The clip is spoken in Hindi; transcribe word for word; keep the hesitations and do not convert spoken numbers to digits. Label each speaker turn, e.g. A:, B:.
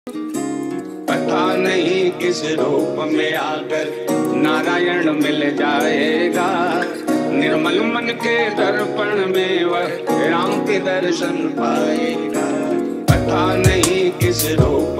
A: पता नहीं किस रूप में आकर नारायण मिल जाएगा। निर्मल मन के दर्पण में वह राम के दर्शन पाएगा। पता नहीं किस रूप